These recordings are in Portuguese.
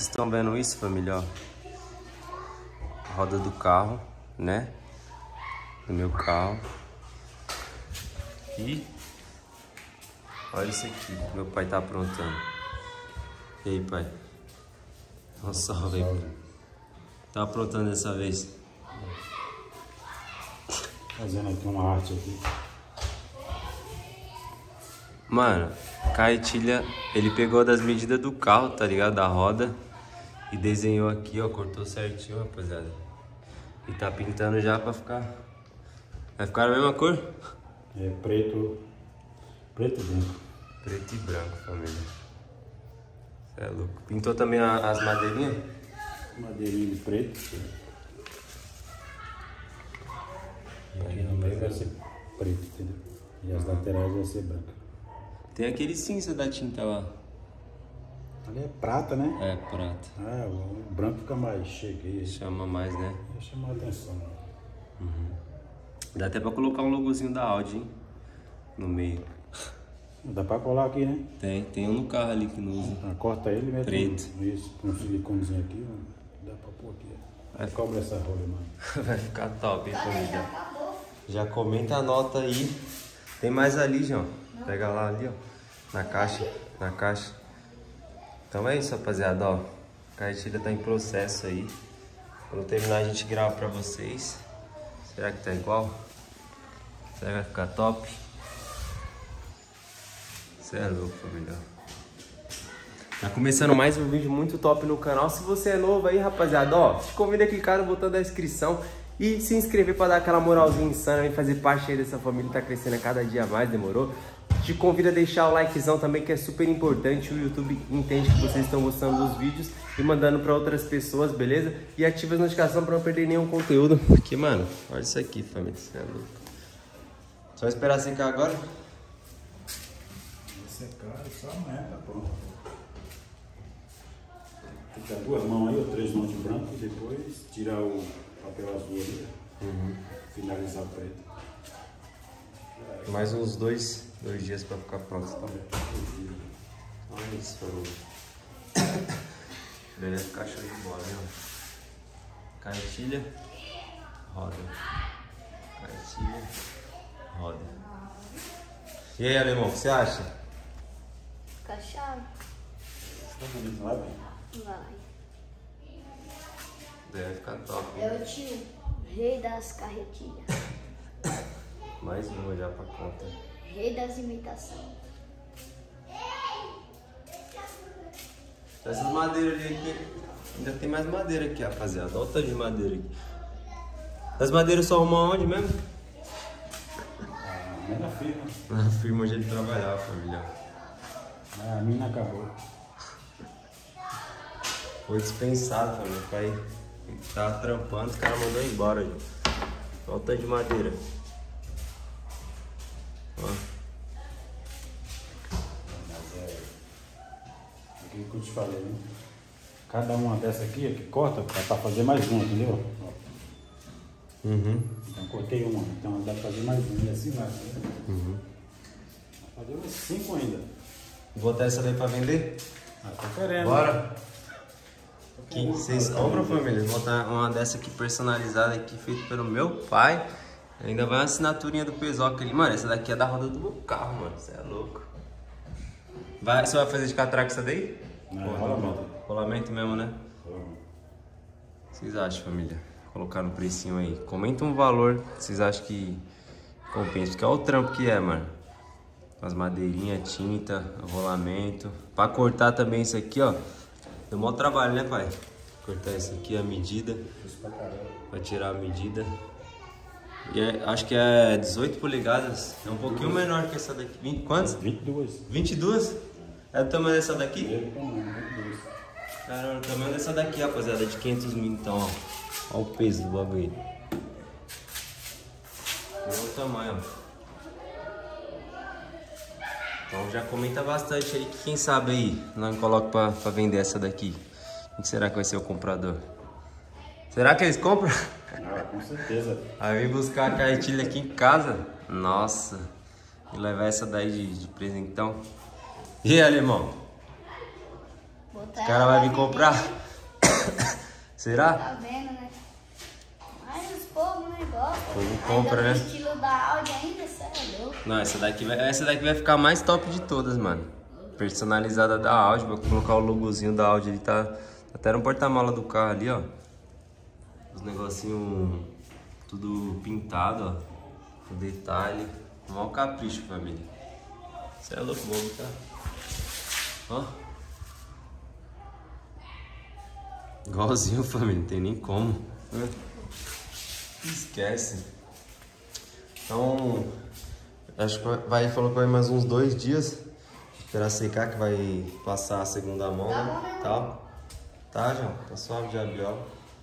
Vocês estão vendo isso, família? Ó. Roda do carro, né? Do meu carro. E olha isso aqui, meu pai tá aprontando. E aí, pai? Um salve aí. Tá aprontando dessa vez? Fazendo aqui uma arte aqui. Mano, Caetilha, ele pegou das medidas do carro, tá ligado? Da roda. E desenhou aqui, ó. Cortou certinho, rapaziada. E tá pintando já pra ficar... Vai ficar a mesma cor? É preto e branco. Preto e branco, família. Cê é louco. Pintou também as madeirinhas? Madeirinha de preto. E aqui no meio vai ser preto, entendeu? E as laterais vai ser branca. Tem aquele cinza da tinta lá. Ali é prata, né? É, prata. Ah, o branco fica mais cheguei. Chama mais, né? Ia chamar a atenção. Dá até pra colocar um logozinho da Audi, hein? No meio. Dá pra colar aqui, né? Tem um no carro ali que não usa. Ah, corta ele mesmo. Preto. Isso, com um siliconezinho aqui, ó. Dá pra pôr aqui. Ó. Cobra essa rola, mano. Vai ficar top, hein, família? Já comenta a nota aí. Tem mais ali, João. Pega lá ali, ó. Na caixa. Então é isso, rapaziada, ó. A Caetilha tá em processo aí. Quando terminar a gente grava pra vocês. Será que tá igual? Será que vai ficar top? Cê é louco, família. Tá começando mais um vídeo muito top no canal. Se você é novo aí, rapaziada, ó, te convido a clicar no botão da inscrição e se inscrever pra dar aquela moralzinha insana e fazer parte aí dessa família que tá crescendo a cada dia mais, demorou? Te convido a deixar o likezão também, que é super importante. O YouTube entende que vocês estão gostando dos vídeos e mandando pra outras pessoas, beleza? E ativa as notificações pra não perder nenhum conteúdo. Porque, mano, olha isso aqui, família, cê é louco. Só esperar secar agora? Vai secar e só amanhã tá pronto. Fica duas mãos aí, ou 3 mãos de branco e depois tirar o papel azul ali. Finalizar o preto. Mais uns dois dias pra ficar pronto, tá? Olha isso, família. Vai ficar show de bola, né? Caetilha, roda. Caetilha, roda. E aí, alemão, o que você acha? Fica chave? Tá bonito lá, velho? Vai. Deve ficar top, É hein? o tio, rei das carretilhas. Mais uma já pra conta. Rei das imitações. Essas madeiras ali aqui, ainda tem mais madeira aqui, rapaziada. Olha o tanto de madeira aqui. As madeiras só arrumam onde mesmo? É na firma. Na firma onde ele trabalhava, família. A mina acabou. Foi dispensado, família. O pai tava trampando, os caras mandou embora, gente. Olha o tanto de madeira. Ó. Mas é aquilo que eu te falei, né? Cada uma dessa aqui, que corta, pra fazer mais uma, entendeu? Ó. Então cortei uma, então dá pra fazer mais uma. E assim vai, né? Vai fazer umas 5 ainda. Vou botar essa daí pra vender? Ah, tô querendo. Bora! Quem vocês compram, família? Vou botar uma dessa aqui personalizada aqui, feita pelo meu pai. Ainda vai uma assinaturinha do Pesoca ali. Mano, essa daqui é da roda do meu carro, mano. Você é louco. Você vai fazer de catraca essa daí? Não, Pô, rolamento. Rolamento mesmo, né? Rolamento. O que vocês acham, família? Colocar no precinho aí. Comenta um valor que vocês acham que compensa. Porque olha o trampo que é, mano. As madeirinhas, tinta, rolamento. Pra cortar também isso aqui, ó. Deu maior trabalho, né, pai? Cortar isso aqui, a medida. Pra tirar a medida. E acho que é 18 polegadas. É um pouquinho menor que essa daqui. 20, quantos? 22. 22? É o tamanho dessa daqui? Ele tamanho, 22. Caramba, o tamanho dessa daqui, rapaziada. De 500 mil, então, ó. Olha o peso do bagulho. Olha o tamanho, ó. Então já comenta bastante aí que quem sabe aí não coloca pra vender essa daqui. Quem será que vai ser o comprador? Será que eles compram? Ah, com certeza. Aí vem buscar a cartilha aqui em casa. Nossa. E levar essa daí de presentão. E aí, alemão? Vou Os caras vão vir comprar. Será? Tá vendo, né? Mas os povos, né, gostam. O povo compra, né? O estilo da Audi ainda, cê é louco. Não, essa daqui vai ficar a mais top de todas, mano. Personalizada da Audi. Vou colocar o logozinho da Audi ali, tá até no porta-mala do carro ali, ó. Os negocinhos tudo pintado, ó. O detalhe. O maior capricho, família. Você é louco, vamos tá? Ó. Igualzinho, família. Não tem nem como. Esquece. Então, acho que falou que vai mais uns 2 dias. Esperar secar, que vai passar a segunda mão, né? Tal. Tá, João? Tá suave de abiola.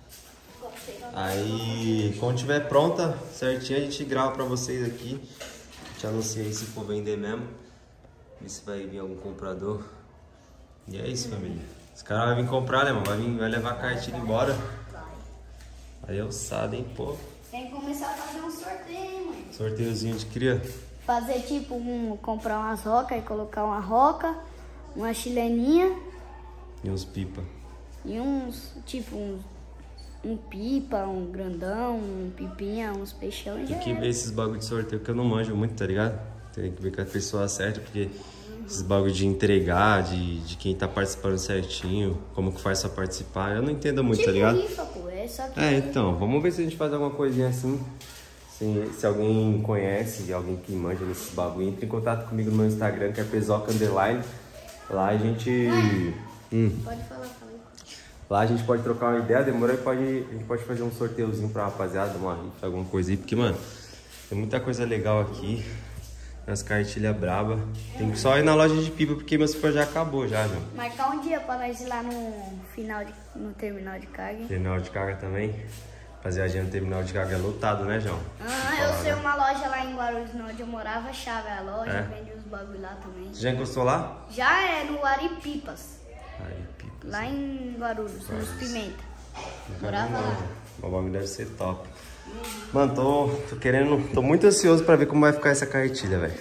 Aí, quando tiver pronta, certinho, a gente grava pra vocês aqui. Te anunciei se for vender mesmo. Ver se vai vir algum comprador. E é isso, família. Os caras vão vir comprar, né, mano? Vai levar a cartilha embora. Aí é ossado, hein, pô. Tem que começar a fazer um sorteio, hein, mãe? Sorteiozinho de cria. Fazer tipo, comprar umas rocas e colocar uma roca, uma chileninha E uns pipa. e uns, tipo, um pipa, um grandão, um pipinha, uns peixão e já Tem que era. ver esses bagulho de sorteio, que eu não manjo muito, tá ligado? Tem que ver com a pessoa certa, porque esses bagulho de entregar, de quem tá participando certinho, como que faz pra participar, eu não entendo muito, Tipo tá ligado? rifa, pô, é só que... Então, vamos ver se a gente faz alguma coisinha assim. Se alguém conhece, alguém que manja nesses bagulho, entre em contato comigo no meu Instagram, que é Pezoca Underline. Lá a gente... Pode falar, fala. Lá a gente pode trocar uma ideia, demorou, a gente pode fazer um sorteiozinho pra rapaziada, uma rifa, alguma coisa aí, porque, mano, tem muita coisa legal aqui, nas cartilhas braba. Tem que só ir na loja de pipa, porque meu super já acabou já, meu. Marcar um dia pra nós ir lá no terminal de carga. Terminal de carga também. Rapaziadinha, no terminal de carga é lotado, né, João? Eu sei uma loja lá em Guarulhos, onde eu morava, chave a loja, É? vende os bagulho lá também. Você já encostou lá? Já é no Aripipas, Aí, pipa. lá em Guarulhos, nos Pimenta. Morava lá. O bagulho deve ser top. Mano, tô muito ansioso pra ver como vai ficar essa cartilha, velho.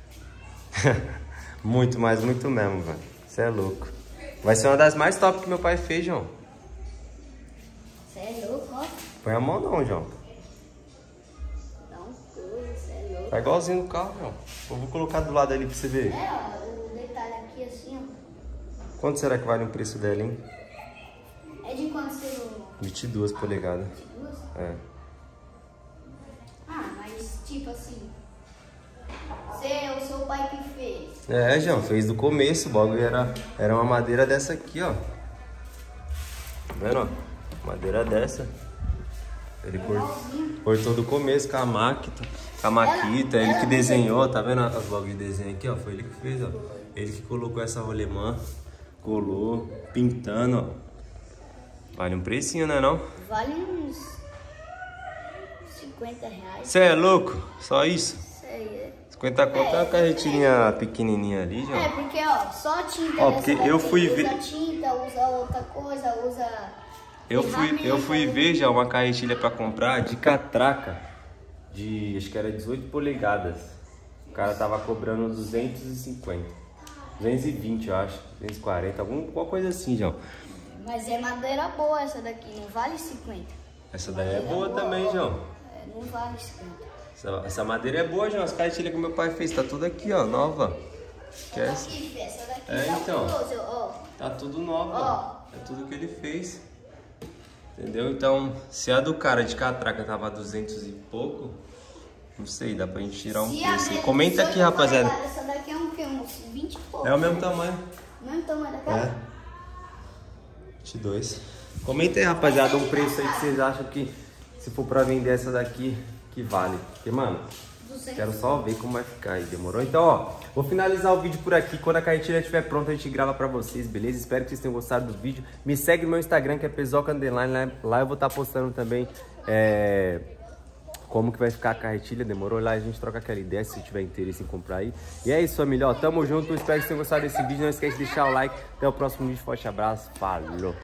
Muito, mas muito mesmo, velho. Você é louco. Vai ser uma das mais top que meu pai fez, João. Você é louco, ó. Põe a mão não, João. Não, coisa, você é louco. Tá igualzinho no carro, João. Eu vou colocar do lado ali pra você ver. É, ó, o detalhe aqui assim, ó. Quanto será que vale o preço dela, hein? É de quanto celular? 22 polegadas. Duas? É. Ah, mas tipo assim, o seu pai que fez. É, João, fez do começo. O bagulho era uma madeira dessa aqui, ó. Tá vendo, ó? Madeira dessa. Ele cortou do começo com a maquita, ele que desenhou, tá vendo os bagulho de desenho aqui, ó? Foi ele que fez, ó. Ele que colocou essa rolemã, colou, pintando, ó. Vale um precinho, né não? Vale uns 50 reais. Você é louco? Só isso? Isso aí, é. 50 conto é uma carretinha pequenininha ali, João. É, porque, ó, só tinta. Ó, dessa porque daqui, eu fui ver- Usa tinta, usa outra coisa, usa... Eu fui ver já uma carretilha pra comprar de catraca, acho que era 18 polegadas. O cara tava cobrando 250, 220 eu acho, 240, alguma coisa assim, João. Mas é madeira boa essa daqui, não vale 50. Essa daí é boa também, João. É, não vale 50. Essa madeira é boa, João. As carretilhas que meu pai fez, tá tudo aqui, ó, nova. Esquece. Aqui, essa daqui É, tá então. curioso, ó. Tá tudo nova, Ó. é tudo que ele fez. Entendeu? Então, se a do cara de catraca tava 200 e pouco, não sei, dá pra gente tirar um Se a preço aí. mesa Comenta de aqui, 18 rapaziada. polegadas, essa daqui é um quê? Uns 20 e pouco. É o mesmo tamanho. Não é o tamanho da casa? É. 22. Comenta aí, rapaziada, um preço aí que vocês acham que, se for pra vender essa daqui, que vale. Porque, mano, 200. quero só ver como vai ficar aí, demorou? Então, ó, vou finalizar o vídeo por aqui. Quando a cartilha estiver pronta, a gente grava pra vocês, beleza? Espero que vocês tenham gostado do vídeo. Me segue no meu Instagram, que é Pezoca Underline. Lá eu vou estar postando também como que vai ficar a cartilha, demorou? Lá a gente troca aquela ideia, se tiver interesse em comprar aí. E é isso, família, ó, tamo junto. Espero que vocês tenham gostado desse vídeo. Não esquece de deixar o like. Até o próximo vídeo. Forte abraço. Falou!